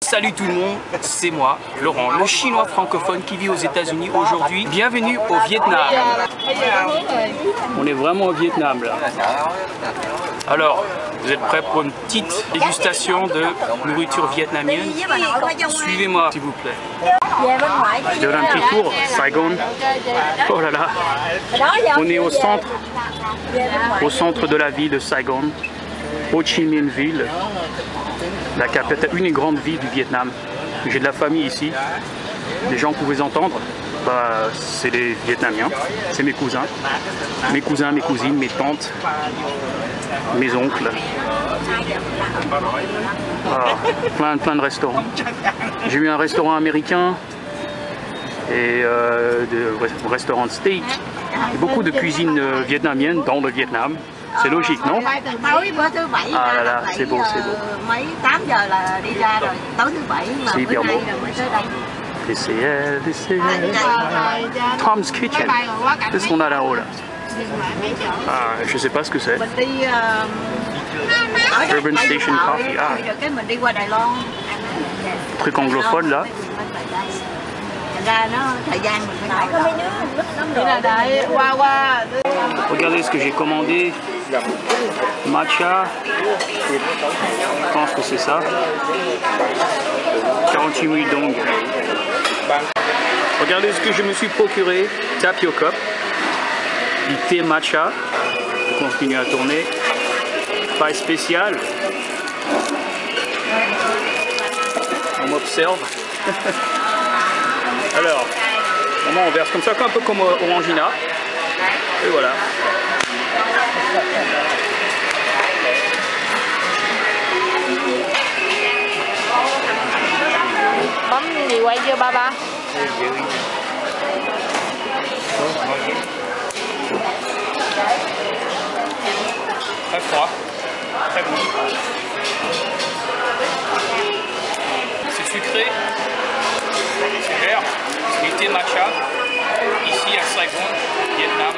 Salut tout le monde, c'est moi, Laurent, le chinois francophone qui vit aux États-Unis aujourd'hui. Bienvenue au Vietnam. On est vraiment au Vietnam là. Alors, vous êtes prêts pour une petite dégustation de nourriture vietnamienne? Suivez-moi s'il vous plaît. Je donne un petit tour, Saigon. Oh là là, on est au centre de la ville de Saigon, Ho Chi Minh Ville, la capitale, une des grandes villes du Vietnam. J'ai de la famille ici, des gens que vous pouvez entendre, bah, c'est des Vietnamiens, c'est mes cousins, mes cousines, mes tantes, mes oncles. Ah, plein de restaurants. J'ai eu un restaurant américain et de restaurants de steak. Et beaucoup de cuisine vietnamienne dans le Vietnam. C'est logique, non? Ah là là, c'est beau, c'est beau. C'est hyper beau. DCL. Tom's Kitchen. C'est ce qu'on a là-haut là. Ah, je sais pas ce que c'est. Urban Station Coffee. Ah. Truc anglophone là. Regardez ce que j'ai commandé. Matcha. Je pense que c'est ça. 48 000 dong. Regardez ce que je me suis procuré. Tapioca. Du thé matcha. Je continue à tourner. Paille spéciale. On m'observe. Alors, on verse comme ça, un peu comme Orangina. Et voilà. Mắm gì quay chưa ba? Très froid, très bon. C'est sucré, c'est vert, c'est du thé matcha, ici à Saigon, Vietnam.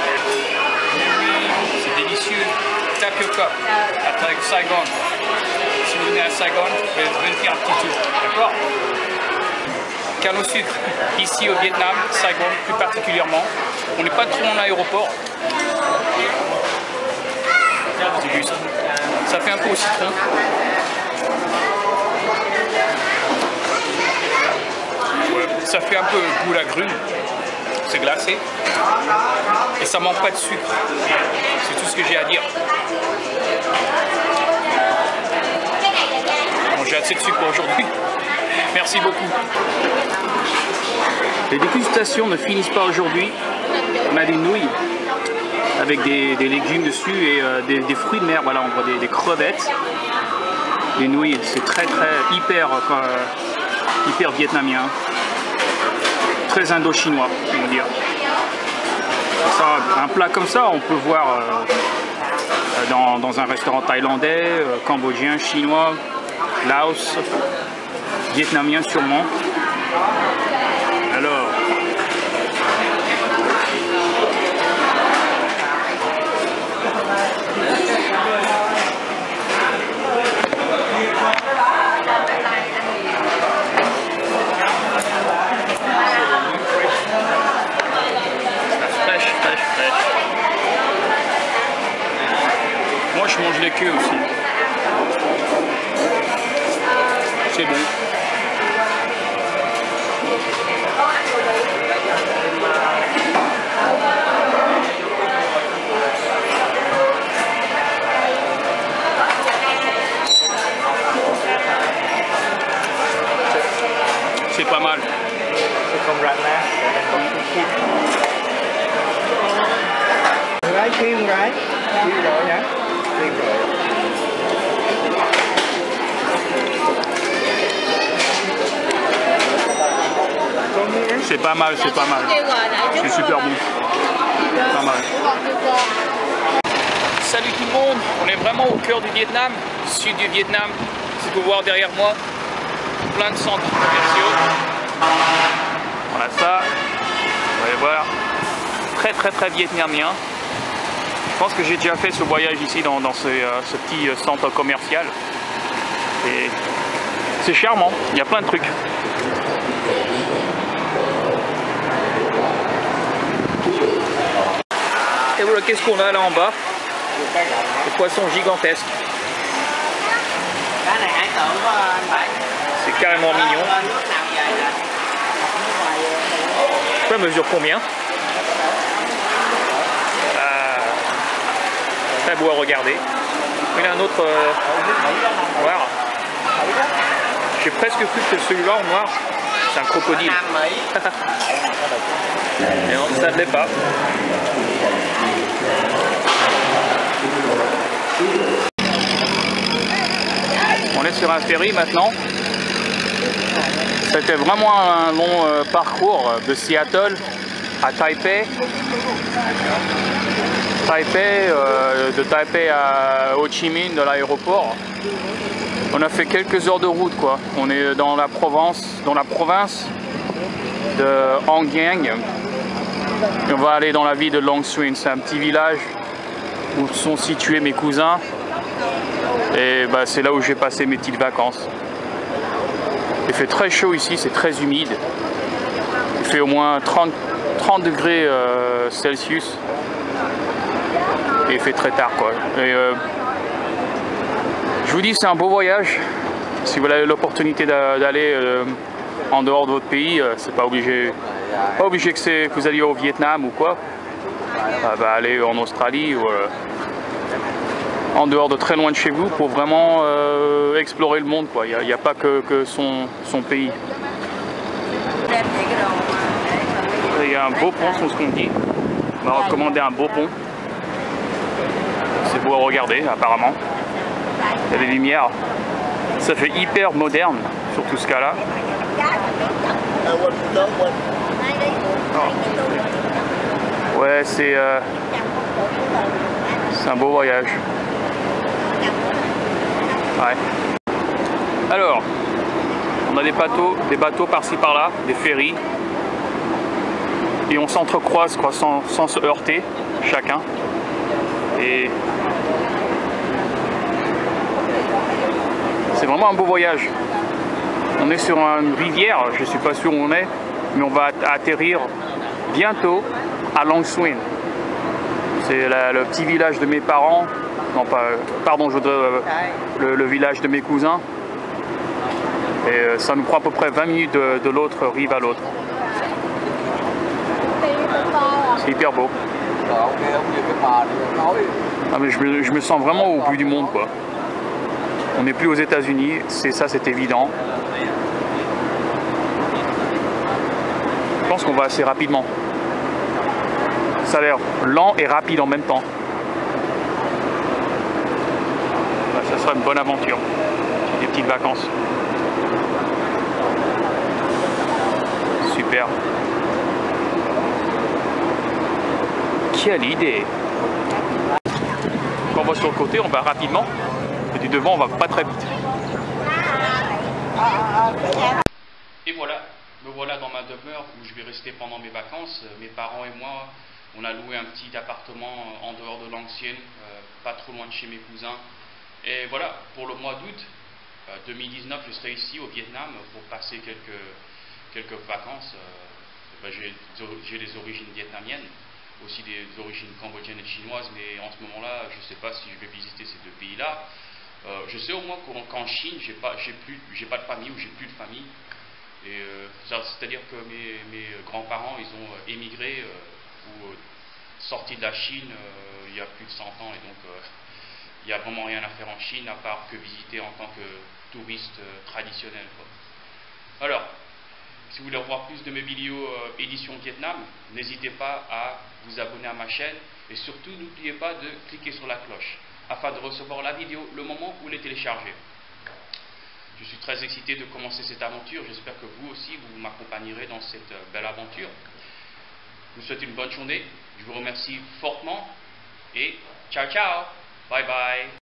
C'est délicieux, tapioca, à Saigon. Si vous venez à Saigon, vous pouvez venir faire un petit tour, d'accord? Canne au sucre, ici au Vietnam, Saigon plus particulièrement. On n'est pas trop dans l'aéroport. C'est juste. Ça fait un peu au citron. Ouais, ça fait un peu goût l'agrume. C'est glacé. Et ça manque pas de sucre. C'est tout ce que j'ai à dire. Bon, j'ai assez de sucre pour aujourd'hui. Merci beaucoup. Les dégustations ne finissent pas aujourd'hui. On a des nouilles avec des légumes dessus et des fruits de mer. Voilà, on voit des crevettes, des nouilles. C'est très hyper vietnamien, très indo-chinois, on va dire. Ça, un plat comme ça, on peut voir dans un restaurant thaïlandais, cambodgien, chinois, Laos, vietnamien sûrement. Alors, fraîche. Moi je mange les queues aussi. C'est bon. C'est pas mal. C'est comme rana. Gái kêu gái. Kêu rồi hả? Kêu rồi. C'est pas mal, c'est pas mal. C'est super bon. Pas mal. Salut tout le monde, on est vraiment au cœur du Vietnam, sud du Vietnam. Si vous pouvez voir derrière moi, plein de centres commerciaux. Voilà ça, vous allez voir, très vietnamien. Je pense que j'ai déjà fait ce voyage ici dans ce petit centre commercial. Et C'est charmant, il y a plein de trucs. Et voilà, qu'est-ce qu'on a là en bas? Des poissons gigantesques. C'est carrément mignon. Ça mesure combien? Très beau à regarder. Il y a un autre noir. J'ai presque cru que celui-là en noir, c'est un crocodile. Et non, ça ne l'est pas. On est sur un ferry maintenant. C'était vraiment un long parcours de Seattle à Taipei. De Taipei à Ho Chi Minh, de l'aéroport. On a fait quelques heures de route, quoi. On est dans la province de Hongyan. Et on va aller dans la ville de Long Swin. C'est un petit village où sont situés mes cousins. Et bah, c'est là où j'ai passé mes petites vacances. Il fait très chaud ici, c'est très humide. Il fait au moins 30 degrés Celsius. Et il fait très tard, quoi. Et, je vous dis, c'est un beau voyage. Si vous avez l'opportunité d'aller en dehors de votre pays, c'est pas obligé que vous alliez au Vietnam ou quoi. Bah, allez en Australie ou en dehors de très loin de chez vous pour vraiment explorer le monde, quoi. Il n'y a pas que son pays. Il y a un beau pont, c'est ce qu'on dit. On m'a recommandé un beau pont. C'est beau à regarder, apparemment. Il y a des lumières. Ça fait hyper moderne, surtout ce cas-là. Ouais, c'est un beau voyage. Ouais. Alors, on a des bateaux par-ci par-là, des ferries. Et on s'entrecroise, quoi, sans se heurter, chacun. Et c'est vraiment un beau voyage. On est sur une rivière, je ne suis pas sûr où on est, mais on va atterrir bientôt à Long Swin. C'est le petit village de mes parents, non pas, pardon, le village de mes cousins. Et ça nous prend à peu près 20 minutes de l'autre rive à l'autre. C'est hyper beau. Ah, mais je me sens vraiment au bout du monde, quoi. On n'est plus aux États-Unis, c'est évident. Je pense qu'on va assez rapidement. Ça a l'air lent et rapide en même temps. Ça sera une bonne aventure. Des petites vacances. Super. Quelle idée! Quand on va sur le côté, on va rapidement. Et du devant, on va pas très vite. Et voilà, me voilà dans ma demeure où je vais rester pendant mes vacances. Mes parents et moi, on a loué un petit appartement en dehors de Long-Swin, pas trop loin de chez mes cousins. Et voilà, pour le mois d'août 2019, je serai ici au Vietnam pour passer quelques vacances. J'ai des origines vietnamiennes, aussi des origines cambodgiennes et chinoises, mais en ce moment-là, je ne sais pas si je vais visiter ces deux pays-là. Je sais au moins qu'en Chine, j'ai pas de famille ou j'ai plus de famille. C'est-à-dire que mes grands-parents, ils ont émigré ou sorti de la Chine il y a plus de 100 ans, et donc il n'y a vraiment rien à faire en Chine à part que visiter en tant que touriste traditionnel, quoi. Alors, si vous voulez voir plus de mes vidéos édition Vietnam, n'hésitez pas à vous abonner à ma chaîne et surtout n'oubliez pas de cliquer sur la cloche afin de recevoir la vidéo le moment où elle est téléchargée. Je suis très excité de commencer cette aventure, j'espère que vous aussi vous m'accompagnerez dans cette belle aventure. Je vous souhaite une bonne journée, je vous remercie fortement et ciao ciao, bye bye.